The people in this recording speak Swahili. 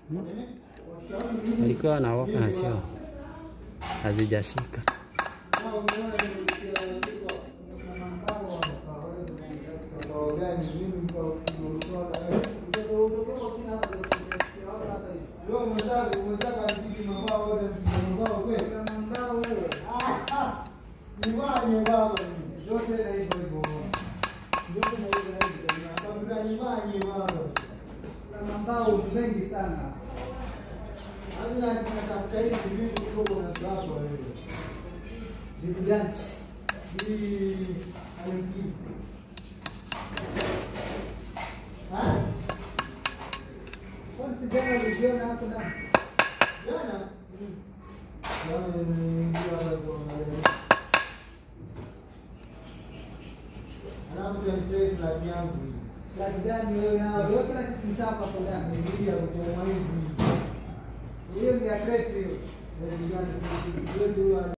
Alikuwa anaoka na sio hazijashika. Ambao mengi sana. Hazina tunatafuta hivi vitu kidogo na sababu wewe. Vijana. Hii aliki. Kwa sijana uliona hapo na. Jana. Jana ndio hapo. Anaambia ndio flag yangu. Flag gani wewe na wewe kila kitu chapa kwa ndani ndio kuchoma hivi. Hiyo ni ya kwetu hiyo. Ndio ndio